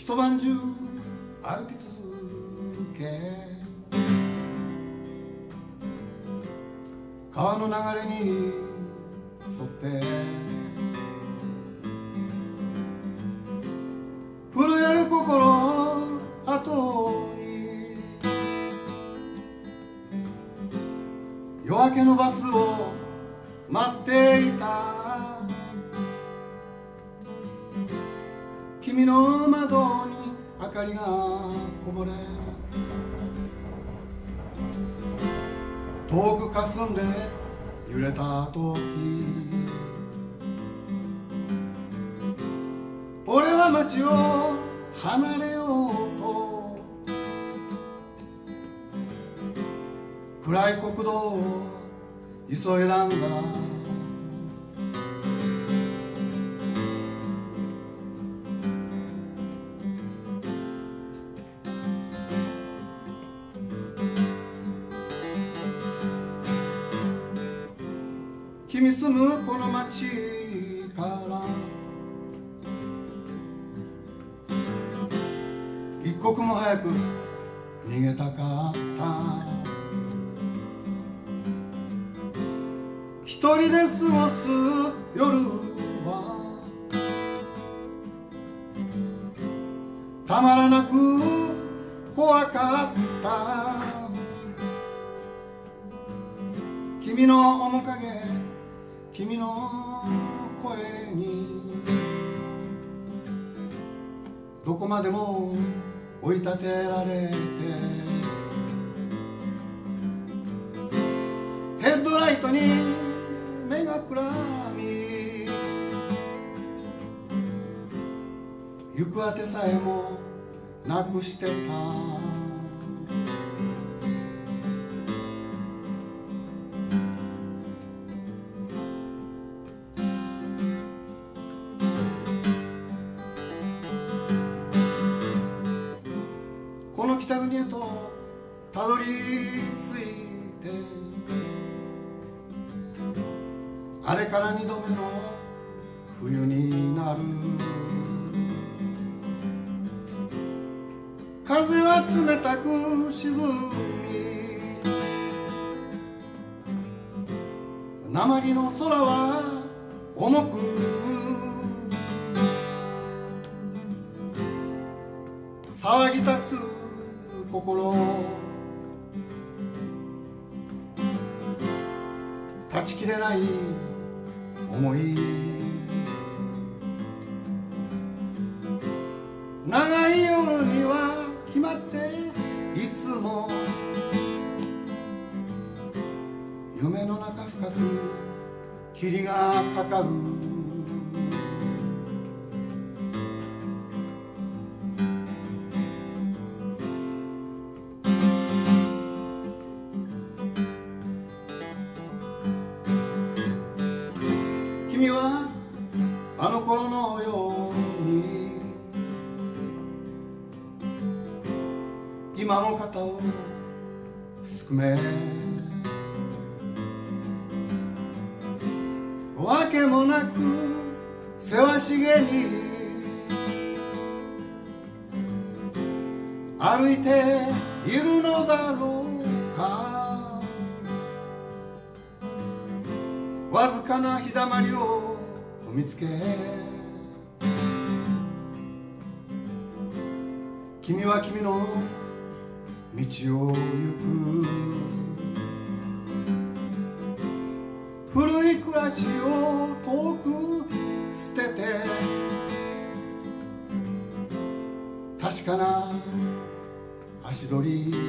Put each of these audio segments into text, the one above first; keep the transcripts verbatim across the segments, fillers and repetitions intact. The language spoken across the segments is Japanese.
一晩中歩き続け、川の流れに沿って震える心後に夜明けのバスを待っていた。君の窓に明かりがこぼれ、遠く霞んで揺れた時、俺は街を離れようと暗い国道を急いだんだ。君住むこの街から一刻も早く逃げたかった。一人で過ごす夜はたまらなく怖かった。君の面影、君の声にどこまでも追い立てられて、ヘッドライトに目がくらみ、行くあてさえもなくしてた。この北国へとたどり着いて、あれから二度目の冬になる。風は冷たく沈み、鉛の空は重く騒ぎ立つ心、断ち切れない思い、長い夜には決まっていつも夢の中深く霧がかかる。君はあの頃のように今も肩をすくめ、わけもなくせわしげに歩いているのだろうか。わずかな日だまりを見つけ、君は君の道を行く。古い暮らしを遠く捨てて、確かな足取りで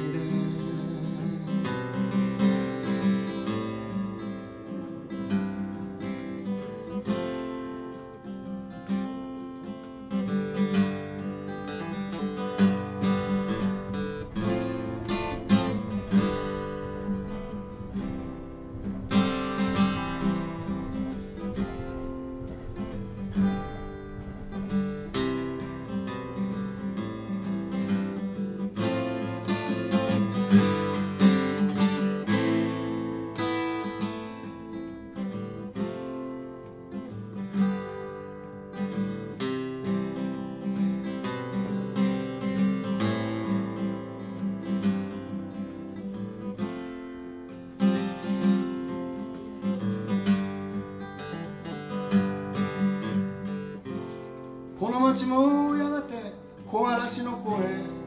もやがて木枯らしの声、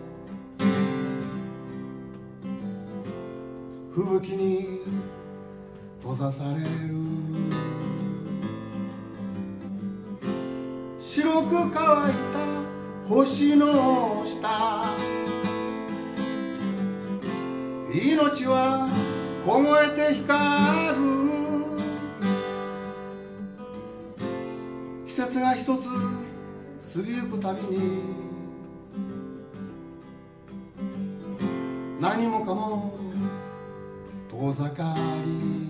吹雪に閉ざされる。白く乾いた星の下、命は凍えて光る。季節が一つ過ぎゆくたびに、何もかも遠ざかり、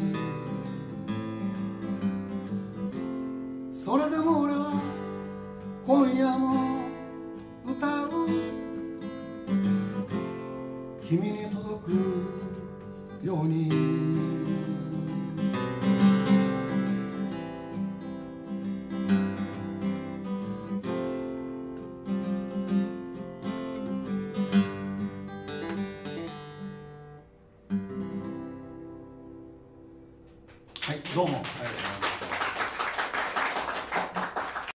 それでも俺は今夜も歌う。君に届くように。はい、どうも。